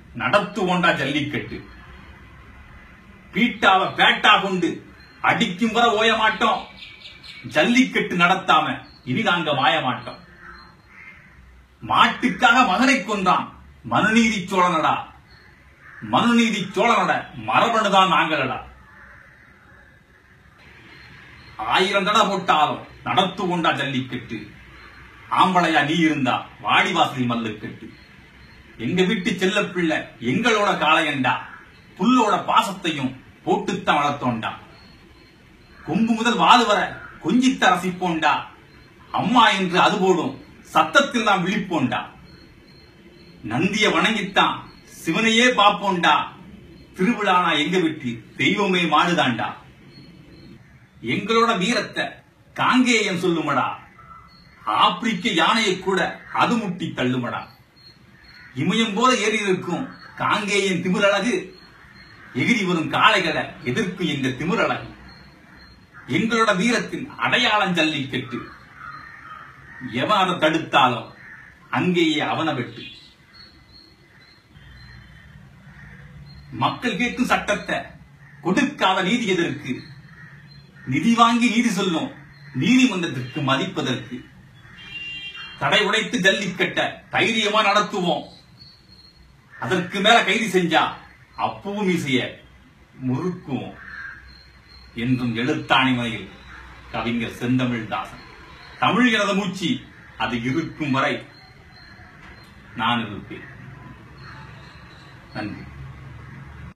நடத்துவோண்டா ஜல்லிக்கட்டு. பீட்டாவ பேட்டா கொண்டு அடிக்கும் வர ஓய மாட்டோம். ஜல்லிக்கட்டு நடத்தாம இனி நாங்க மாய மாட்டோம். மாட்டுக்காக மகனை கொன்றான் மனுநீதி சோழனடா. மனுநீதி சோழனோட மரபணுதான் நாங்களடா. 1000 தடை போட்டாலும் நடத்துவோண்டா ஜல்லிக்கட்டு. ஆம்பளையா நீ இருந்தா வாடிவாசல் மல்லுக்கட்டு. எங்க வீட்டு செல்ல பிள்ளை எங்களோட காளையண்டா. புல்லோட பாசத்தையும் போட்டுத்தான் வளர்த்தோண்டா. கொம்பு முதல் வாது வர கொஞ்சித்த ரசிப்போண்டா. அம்மா என்று அது போடும் சத்தத்தில் நாம் விழிப்போண்டா. நந்திய வணங்கித்தான் சிவனையே பாப்போண்டா. திருவிழானா எங்க வீட்டு தெய்வமே மாடுதாண்டா. எங்களோட வீரத்தை காங்கேயம் சொல்லுமடா. ஆப்பிரிக்க யானையை கூட அது முட்டி தள்ளுமடா. இமயம் போல ஏறி இருக்கும் காங்கேயன் திமிரழகு. எகிரி வரும் காளைகளை எதிர்க்கும் எங்க திமிரழகு. எங்களோட வீரத்தின் அடையாளம் ஜல்லிக்கட்டு. எவன் அதை தடுத்தாலும் அங்கேயே அவனை வெட்டு. மக்கள் கேட்கும் சட்டத்தை கொடுக்காத நீதி எதற்கு? நிதி வாங்கி நீதி சொல்லும் நீதிமன்றத்திற்கு மதிப்பதற்கு. தடை உடைத்து ஜல்லிக்கட்ட தைரியமா நடத்துவோம். அதற்கு மேல கைது செஞ்சா அப்பவும் மீசைய முறுக்குவோம் என்றும் எழுத்தாணிமனையில் கவிஞர் செந்தமிழ்தாசன். தமிழ் எனது மூச்சு, அது இருக்கும் வரை நான் இருப்பேன். நன்றி.